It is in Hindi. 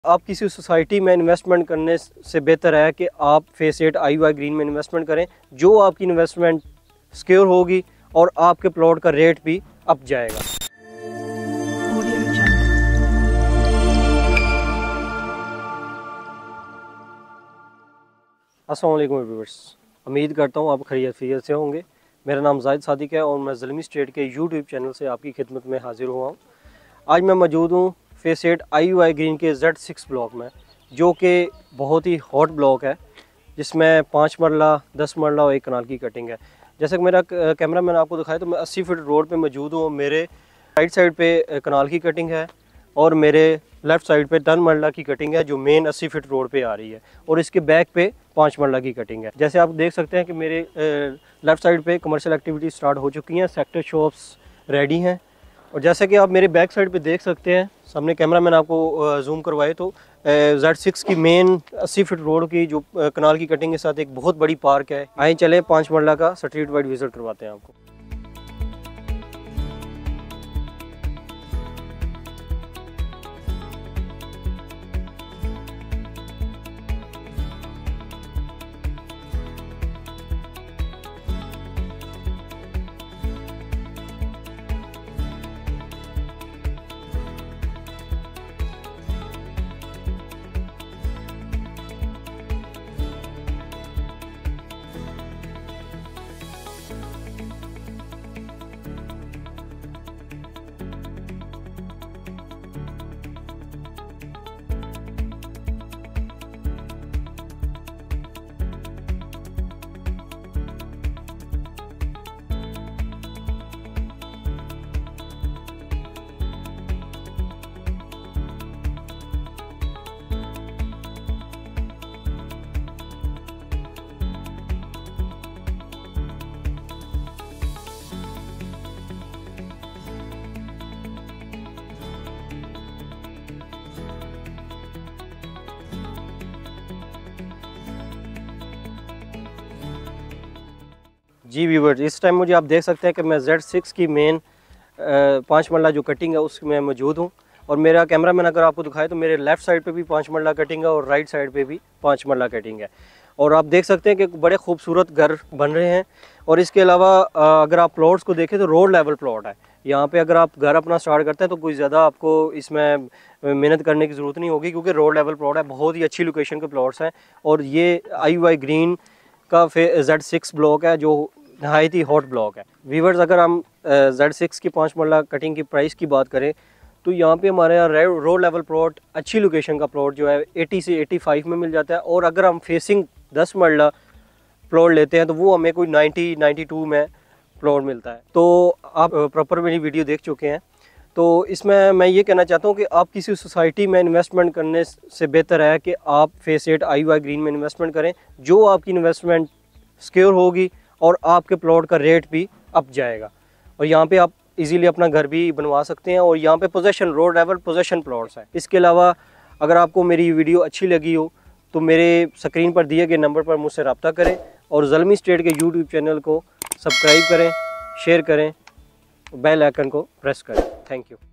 आप किसी सोसाइटी में इन्वेस्टमेंट करने से बेहतर है कि आप फेस 8 IUI ग्रीन में इन्वेस्टमेंट करें, जो आपकी इन्वेस्टमेंट सिक्योर होगी और आपके प्लॉट का रेट भी अप जाएगा। अस्सलाम वालेकुम व्यूअर्स, उम्मीद करता हूँ आप खैरियत से होंगे। मेरा नाम जाहिद सादिक है और मैं ज़ल्मी स्टेट के यूट्यूब चैनल से आपकी खिदमत में हाजिर हुआ हूँ। आज मैं मौजूद हूँ फेस 8 IUI ग्रीन के Z6 ब्लॉक में, जो कि बहुत ही हॉट ब्लॉक है, जिसमें 5 मरला, 10 मरला और 1 कनाल की कटिंग है। जैसे कि मेरा कैमरा मैंने आपको दिखाया तो मैं 80 फीट रोड पे मौजूद हूँ। मेरे राइट साइड पे कनाल की कटिंग है और मेरे लेफ़्ट साइड पे 10 मरला की कटिंग है, जो मेन 80 फीट रोड पे आ रही है, और इसके बैक पे 5 मरला की कटिंग है। जैसे आप देख सकते हैं कि मेरे लेफ़्ट साइड पे कमर्शियल एक्टिविटी स्टार्ट हो चुकी हैं, सेक्टर शॉप्स रेडी हैं। और जैसे कि आप मेरे बैक साइड पे देख सकते हैं, सामने कैमरा मैंने आपको जूम करवाए तो Z6 की मेन 80 फीट रोड की जो कनाल की कटिंग के साथ एक बहुत बड़ी पार्क है। आइए चले 5 मरला का स्ट्रीट वाइड विजिट करवाते हैं आपको। जी व्यूअर्स, इस टाइम मुझे आप देख सकते हैं कि मैं Z6 की मेन 5 मरला जो कटिंग है उसमें मौजूद हूँ। और मेरा कैमरा मैंने अगर आपको दिखाया तो मेरे लेफ़्ट साइड पे भी 5 मरला कटिंग है और राइट साइड पे भी 5 मरला कटिंग है। और आप देख सकते हैं कि बड़े खूबसूरत घर बन रहे हैं। और इसके अलावा अगर आप प्लॉट्स को देखें तो रोड लेवल प्लॉट है। यहाँ पे अगर आप घर अपना स्टार्ट करते हैं तो कोई ज़्यादा आपको इसमें मेहनत करने की ज़रूरत नहीं होगी, क्योंकि रोड लेवल प्लॉट है। बहुत ही अच्छी लोकेशन के प्लॉट्स हैं और ये IUI ग्रीन का Z6 ब्लॉक है, जो नहायत ही हॉट ब्लॉक है। व्यूअर्स, अगर हम Z6 की 5 मरला कटिंग की प्राइस की बात करें तो यहाँ पे हमारे यहाँ रोड लेवल प्लॉट, अच्छी लोकेशन का प्लॉट जो है 80 से 85 में मिल जाता है। और अगर हम फेसिंग 10 मरला प्लॉट लेते हैं तो वो हमें कोई 90-92 में प्लॉट मिलता है। तो आप प्रॉपर मेरी वीडियो देख चुके हैं। तो इसमें मैं ये कहना चाहता हूँ कि आप किसी सोसाइटी में इन्वेस्टमेंट करने से बेहतर है कि आप फेस 8 IUI ग्रीन में इन्वेस्टमेंट करें, जो आपकी इन्वेस्टमेंट सिक्योर होगी और आपके प्लॉट का रेट भी अप जाएगा। और यहाँ पे आप इजीली अपना घर भी बनवा सकते हैं। और यहाँ पे possession, road level possession plots हैं। इसके अलावा अगर आपको मेरी वीडियो अच्छी लगी हो तो मेरे स्क्रीन पर दिए गए नंबर पर मुझसे रब्ता करें और ज़ल्मी स्टेट के यूट्यूब चैनल को सब्सक्राइब करें, शेयर करें, बेल आइकन को प्रेस करें। Thank you.